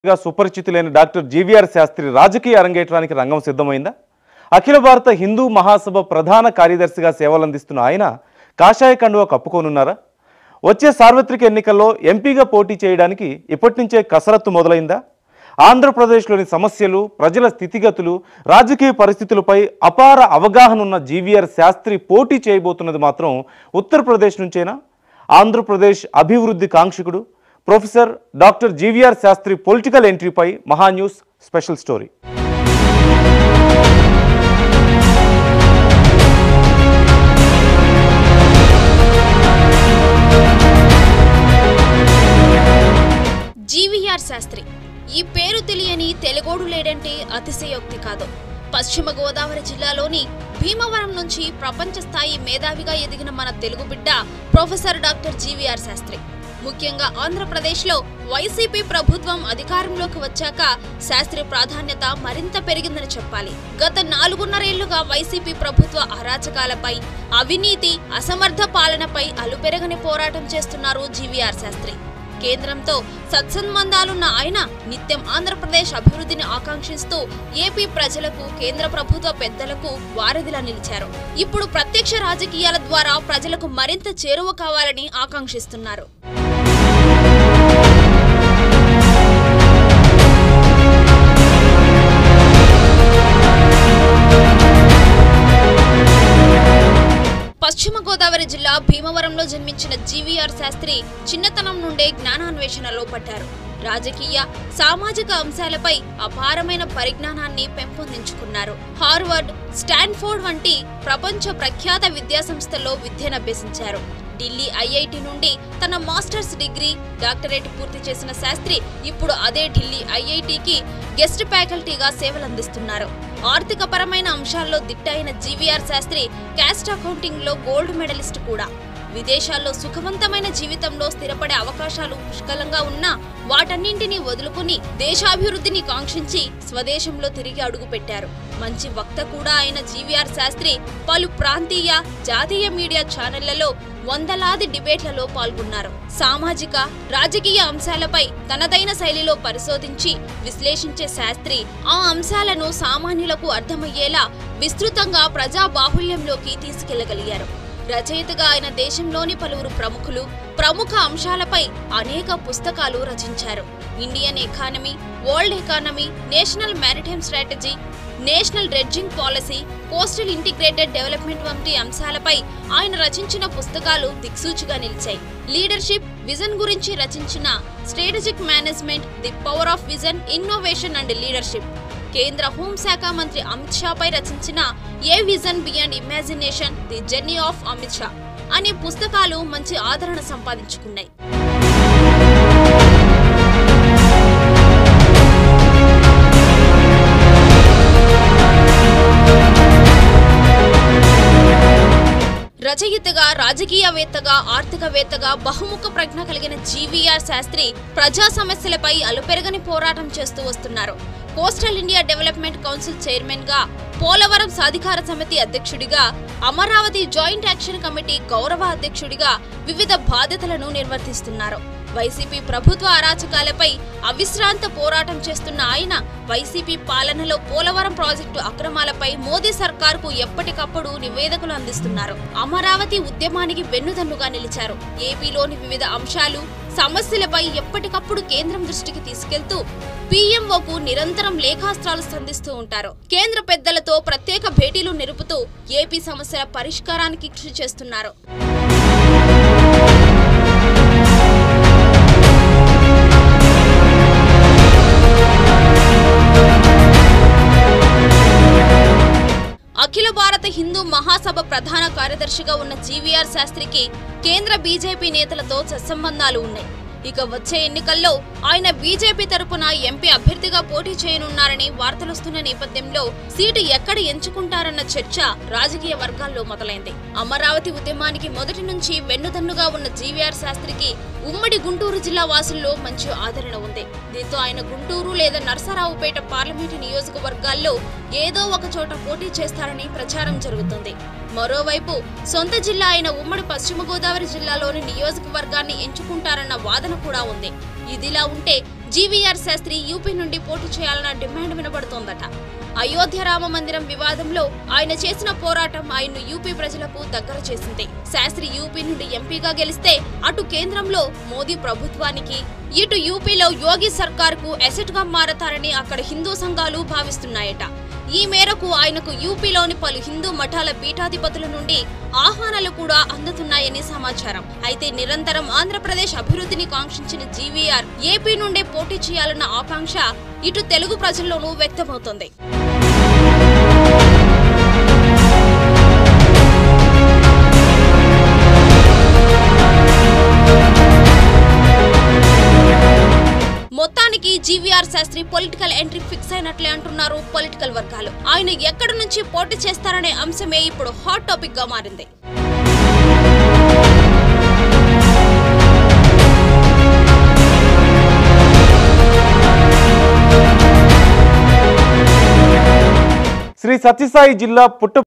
సుపరిచితులైన doctor GVR Sastry రాజకీయ అరంగేట్రానికి రంగం సిద్ధమైందా? అఖిల భారత హిందూ మహాసభ ప్రధాన కార్యదర్శిగా సేవలందిస్తున్న ఆయన కాషాయ కండువా కప్పుకోనున్నారా? వచ్చే సార్వత్రిక ఎన్నికల్లో ఎంపీగా పోటీ చేయడానికి ఇప్పటి నుంచే కసరత్తు మొదలైందా? ఆంధ్రప్రదేశ్లోని సమస్యలు, ప్రజల స్థితిగతులు, రాజకీయ పరిస్థితులపై అపార అవగాహన ఉన్న జీవీఆర్ శాస్త్రి పోటీ చేయబోతున్నది మాత్రం ఉత్తరప్రదేశ్ నుంచేనా? ఆంధ్రప్రదేశ్ అభివృద్ధి కాంక్షకుడు professor doctor GVR Sastry political ఎంట్రీపై Maha news special story. GVR Sastry ఈ పేరు తెలియని తెలుగోడు లేడంటే అతిశయోక్తి కాదు. పశ్చిమ గోదావరి జిల్లాలోని భీమవరం నుంచి ప్రపంచ స్థాయి మేధావిగా ఎదిగిన మన తెలుగు బిడ్డ ప్రొఫెసర్ డాక్టర్ జీవీఆర్ శాస్త్రి. ముఖ్యంగా ఆంధ్రప్రదేశ్లో వైసీపీ ప్రభుత్వం అధికారంలోకి వచ్చాక శాస్త్రి ప్రాధాన్యత మరింత పెరిగిందని చెప్పాలి. గత 4.5 ఏళ్లుగా వైసీపీ ప్రభుత్వ అరాచకాలపై, అవినీతి, అసమర్థ పాలనపై అలుపెరగని పోరాటం చేస్తున్నారు జీవీఆర్ శాస్త్రి. కేంద్రంతో సత్సంబంధాలున్న ఆయన నిత్యం ఆంధ్రప్రదేశ్ అభివృద్ధిని ఆకాంక్షిస్తూ ఏపీ ప్రజలకు, కేంద్ర ప్రభుత్వ పెద్దలకు వారధిలా నిలిచారు. ఇప్పుడు ప్రత్యక్ష రాజకీయాల ద్వారా ప్రజలకు మరింత చేరువ కావాలని ఆకాంక్షిస్తున్నారు. పశ్చిమ గోదావరి జిల్లా భీమవరంలో జన్మించిన జీవీఆర్ శాస్త్రి చిన్నతనం నుండే జ్ఞానాన్వేషణలో పడ్డారు. రాజకీయ, సామాజిక అంశాలపై అపారమైన పరిజ్ఞానాన్ని పెంపొందించుకున్నారు. హార్వర్డ్, స్టాన్ఫోర్డ్ వంటి ప్రపంచ ప్రఖ్యాత విద్యాసంస్థల్లో విద్యనభ్యసించారు. ఢిల్లీ ఐఐటి నుండి తన మాస్టర్స్ డిగ్రీ, డాక్టరేట్ పూర్తి చేసిన శాస్త్రి ఇప్పుడు అదే ఢిల్లీ ఐఐటికి గెస్ట్ ఫ్యాకల్టీగా సేవలందిస్తున్నారు. ఆర్థిక పరమైన అంశాల్లో దిట్టైన జీవీఆర్ శాస్త్రి క్యాస్ట్ అకౌంటింగ్ లో గోల్డ్ మెడలిస్ట్ కూడా. విదేశాల్లో సుఖవంతమైన జీవితంలో స్థిరపడే అవకాశాలు పుష్కలంగా ఉన్నా వాటన్నింటినీ వదులుకుని దేశాభివృద్ధిని కాంక్షించి స్వదేశంలో తిరిగి అడుగుపెట్టారు. మంచి వక్త కూడా అయిన జీవీఆర్ శాస్త్రి పలు ప్రాంతీయ, జాతీయ మీడియా ఛానళ్లలో వందలాది డిబేట్లలో పాల్గొన్నారు. సామాజిక, రాజకీయ అంశాలపై తనదైన శైలిలో పరిశోధించి విశ్లేషించే శాస్త్రి ఆ అంశాలను సామాన్యులకు అర్థమయ్యేలా విస్తృతంగా ప్రజా బాహుళ్యంలోకి తీసుకెళ్లగలిగారు. రచయితగా ఆయన దేశంలోని పలువురు ప్రముఖ అంశాలపై అనేక పుస్తకాలు రచించారు. Indian economy, world economy, national maritime strategy, national dredging policy, coastal integrated development వంటి అంశాలపై ఆయన రచించిన పుస్తకాలు దిక్సూచిగా నిలిచాయి. లీడర్షిప్, విజన్ గురించి రచించిన strategic management, the power of vision, innovation and leadership, కేంద్ర హోంశాఖ మంత్రి అమిత్ షాపై రచించిన a vision beyond imagination, the journey of Amit Shah అనే పుస్తకాలు మంచి ఆదరణ సంపాదించుకున్నాయి. రచయితగా, రాజకీయవేత్తగా, ఆర్థికవేత్తగా బహుముఖ ప్రజ్ఞ కలిగిన జీవీఆర్ శాస్త్రి ప్రజా సమస్యలపై అలుపెరగని పోరాటం చేస్తూ వస్తున్నారు. Coastal India development council chairman గా, పోలవరం సాధికార సమితి అధ్యక్షుడిగా, అమరావతి జాయింట్ యాక్షన్ కమిటీ గౌరవ అధ్యక్షుడిగా వివిధ బాధ్యతలను నిర్వర్తిస్తున్నారు. వైసీపీ ప్రభుత్వ అరాచకాలపై అవిశ్రాంత పోరాటం చేస్తున్న ఆయన వైసీపీ పాలనలో పోలవరం ప్రాజెక్టు అక్రమాలపై మోదీ సర్కార్కు ఎప్పటికప్పుడు నివేదికలు అందిస్తున్నారు. అమరావతి ఉద్యమానికి వెన్నుదన్నుగా నిలిచారు. ఏపీలోని వివిధ అంశాలు, సమస్యలపై ఎప్పటికప్పుడు కేంద్రం దృష్టికి తీసుకెళ్తూ పీఎంఓకు నిరంతరం లేఖాస్త్రాలు సంధిస్తూ ఉంటారు. కేంద్ర పెద్దలతో ప్రత్యేక భేటీలు నిలుపుతూ ఏపీ సమస్యల పరిష్కారానికి కృషి చేస్తున్నారు. అఖిల భారత హిందూ మహాసభ ప్రధాన కార్యదర్శిగా ఉన్న జీవీఆర్ శాస్త్రికి కేంద్ర బీజేపీ నేతలతో సత్సంబంధాలు ఉన్నాయి. ఇక వచ్చే ఎన్నికల్లో ఆయన బీజేపీ తరపున ఎంపీ అభ్యర్థిగా పోటీ చేయనున్నారని వార్తలొస్తున్న నేపథ్యంలో సీటు ఎక్కడ ఎంచుకుంటారన్న చర్చ రాజకీయ వర్గాల్లో మొదలైంది. అమరావతి ఉద్యమానికి మొదటి నుంచి వెన్నుదన్నుగా ఉన్న జీవీఆర్ శాస్త్రికి ఉమ్మడి గుంటూరు జిల్లా వాసుల్లో మంచి ఆదరణ ఉంది. దీంతో ఆయన గుంటూరు లేదా నరసరావుపేట పార్లమెంటు నియోజకవర్గాల్లో ఏదో ఒక చోట పోటీ చేస్తారని ప్రచారం జరుగుతుంది. మరోవైపు సొంత జిల్లా అయిన ఉమ్మడి పశ్చిమ గోదావరి జిల్లాలోని నియోజకవర్గాన్ని ఎంచుకుంటారన్న వాదన కూడా ఉంది. ఇదిలా ఉంటే జీవీఆర్ శాస్త్రి యూపీ నుండి పోటీ చేయాలన్న డిమాండ్ వినబడుతోందట. అయోధ్య రామ మందిరం వివాదంలో ఆయన చేసిన పోరాటం ఆయన్ను యూపీ ప్రజలకు దగ్గర చేసింది. శాస్త్రి యూపీ నుండి ఎంపీగా గెలిస్తే అటు కేంద్రంలో మోదీ ప్రభుత్వానికి, ఇటు యూపీలో యోగి సర్కార్కు అసెట్ గా మారతారని అక్కడ హిందూ సంఘాలు భావిస్తున్నాయట. ఈ మేరకు ఆయనకు యూపీలోని పలు హిందూ మఠాల పీఠాధిపతుల నుండి ఆహ్వానాలు కూడా అందుతున్నాయని సమాచారం. అయితే నిరంతరం ఆంధ్రప్రదేశ్ అభివృద్ధిని కాంక్షించిన జీవీఆర్ ఏపీ నుండే పోటీ చేయాలన్న ఆకాంక్ష ఇటు తెలుగు ప్రజల్లోనూ వ్యక్తమవుతోంది. మొత్తానికి GVR Sastry political entry fix అయినట్లే అంటున్నారు పొలిటికల్ వర్గాలు. ఆయన ఎక్కడి నుంచి పోటీ చేస్తారనే అంశమే ఇప్పుడు హాట్ టాపిక్ గా మారింది. శ్రీ సత్యసాయి జిల్లా పుట్ట